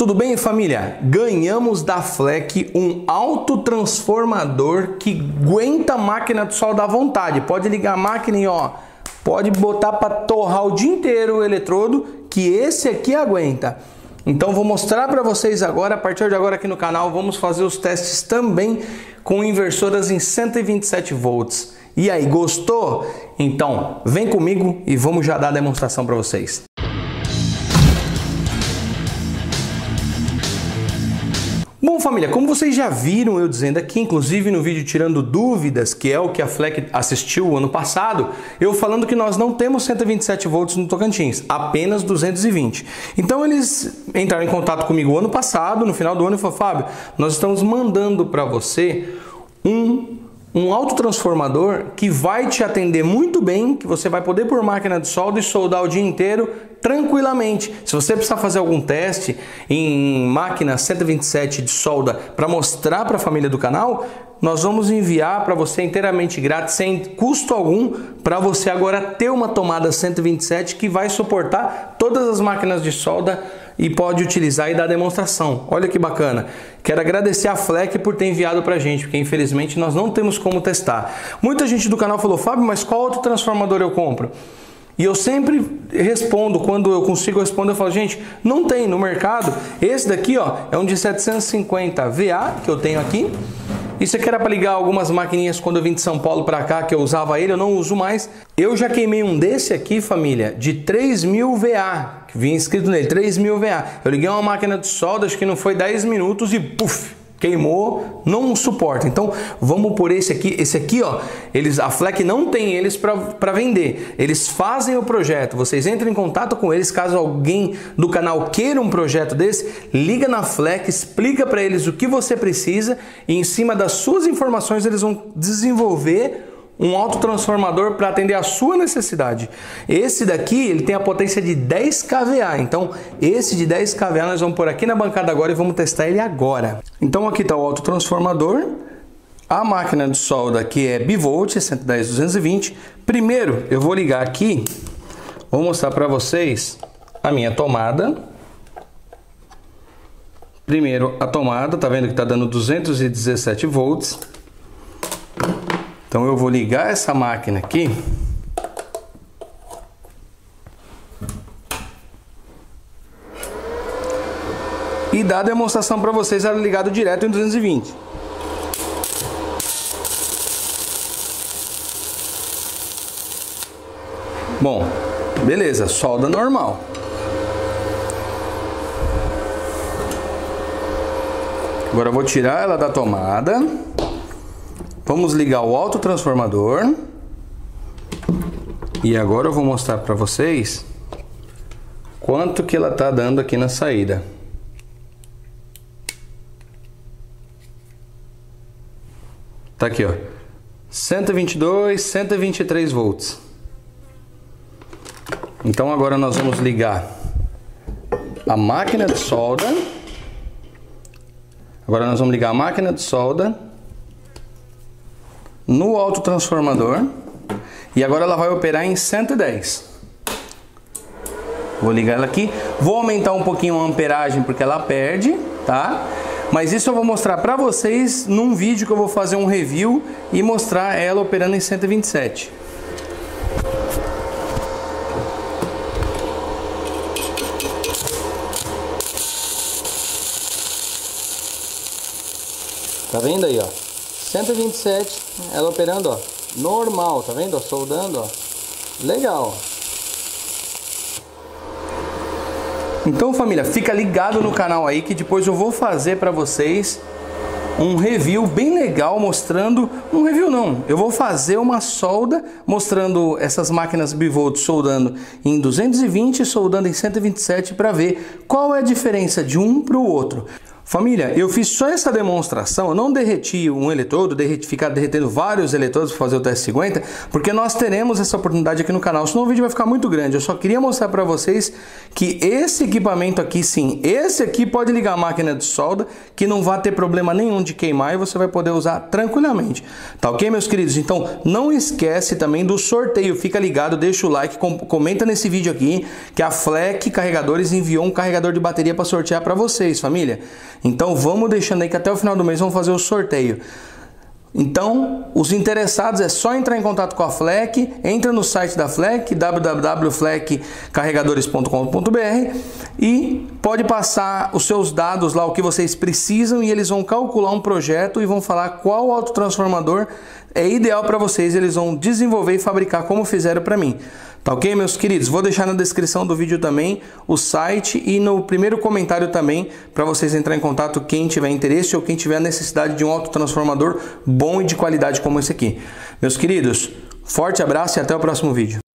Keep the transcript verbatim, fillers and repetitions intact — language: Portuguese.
Tudo bem, família? Ganhamos da Fleck um autotransformador que aguenta a máquina de solda à vontade. Pode ligar a máquina e ó, pode botar para torrar o dia inteiro o eletrodo, que esse aqui aguenta. Então vou mostrar para vocês agora, a partir de agora aqui no canal, vamos fazer os testes também com inversoras em cento e vinte e sete volts. E aí, gostou? Então vem comigo e vamos já dar a demonstração para vocês. Bom, família, como vocês já viram eu dizendo aqui, inclusive no vídeo tirando dúvidas, que é o que a Fleck assistiu ano passado, eu falando que nós não temos cento e vinte e sete volts no Tocantins, apenas duzentos e vinte. Então eles entraram em contato comigo ano passado, no final do ano, e falaram: Fábio, nós estamos mandando para você um, um autotransformador que vai te atender muito bem, que você vai poder pôr máquina de solda e soldar o dia inteiro tranquilamente. Se você precisar fazer algum teste em máquina cento e vinte e sete de solda para mostrar para a família do canal, nós vamos enviar para você inteiramente grátis, sem custo algum, para você agora ter uma tomada cento e vinte e sete que vai suportar todas as máquinas de solda e pode utilizar e dar demonstração. Olha que bacana. Quero agradecer a Fleck por ter enviado para a gente, porque infelizmente nós não temos como testar. Muita gente do canal falou: Fábio, mas qual outro transformador eu compro? E eu sempre respondo, quando eu consigo responder, eu falo: gente, não tem no mercado. Esse daqui, ó, é um de setecentos e cinquenta V A que eu tenho aqui. Isso aqui era para ligar algumas maquininhas quando eu vim de São Paulo para cá, que eu usava ele, eu não uso mais. Eu já queimei um desse aqui, família, de três mil V A, que vinha escrito nele, três mil V A. Eu liguei uma máquina de solda, acho que não foi dez minutos e puf, queimou, não suporta. Então vamos por esse aqui. Esse aqui, ó, eles, a Fleck não tem eles para vender. Eles fazem o projeto. Vocês entram em contato com eles. Caso alguém do canal queira um projeto desse, liga na Fleck, explica para eles o que você precisa e em cima das suas informações eles vão desenvolver um autotransformador para atender a sua necessidade. Esse daqui, ele tem a potência de dez kVA. Então, esse de dez kVA nós vamos pôr aqui na bancada agora e vamos testar ele agora. Então, aqui está o autotransformador. A máquina de solda aqui é bivolt, cento e dez, duzentos e vinte. Primeiro, eu vou ligar aqui. Vou mostrar para vocês a minha tomada. Primeiro, a tomada. Tá vendo que está dando duzentos e dezessete volts. Então eu vou ligar essa máquina aqui. E dar a demonstração para vocês, ela ligado direto em duzentos e vinte. Bom, beleza, solda normal. Agora eu vou tirar ela da tomada. Vamos ligar o autotransformador. E agora eu vou mostrar para vocês quanto que ela está dando aqui na saída. Tá aqui, ó, cento e vinte e dois, cento e vinte e três volts. Então agora nós vamos ligar a máquina de solda. Agora nós vamos ligar a máquina de solda no autotransformador e agora ela vai operar em cento e dez. Vou ligar ela aqui, vou aumentar um pouquinho a amperagem porque ela perde, tá? Mas isso eu vou mostrar para vocês num vídeo que eu vou fazer um review e mostrar ela operando em cento e vinte e sete. Tá vendo aí, ó? cento e vinte e sete, ela operando, ó, normal, tá vendo? Ó, soldando, ó. Legal. Então, família, fica ligado no canal aí que depois eu vou fazer para vocês um review bem legal mostrando, um review não, eu vou fazer uma solda mostrando essas máquinas bivolt soldando em duzentos e vinte e soldando em cento e vinte e sete para ver qual é a diferença de um para o outro. Família, eu fiz só essa demonstração, eu não derreti um eletrodo, derreti, ficar derretendo vários eletrodos para fazer o teste cinquenta, porque nós teremos essa oportunidade aqui no canal, senão o vídeo vai ficar muito grande. Eu só queria mostrar para vocês que esse equipamento aqui, sim, esse aqui pode ligar a máquina de solda, que não vai ter problema nenhum de queimar e você vai poder usar tranquilamente. Tá ok, meus queridos? Então, não esquece também do sorteio, fica ligado, deixa o like, com, comenta nesse vídeo aqui, que a Fleck Carregadores enviou um carregador de bateria para sortear para vocês, família. Então vamos deixando aí que até o final do mês vamos fazer o sorteio. Então, os interessados é só entrar em contato com a Fleck, entra no site da Fleck, w w w ponto fleck carregadores ponto com ponto b r, e pode passar os seus dados lá, o que vocês precisam, e eles vão calcular um projeto e vão falar qual autotransformador é ideal para vocês. Eles vão desenvolver e fabricar como fizeram para mim. Tá ok, meus queridos? Vou deixar na descrição do vídeo também o site e no primeiro comentário também para vocês entrarem em contato quem tiver interesse ou quem tiver necessidade de um autotransformador bom e de qualidade como esse aqui. Meus queridos, forte abraço e até o próximo vídeo.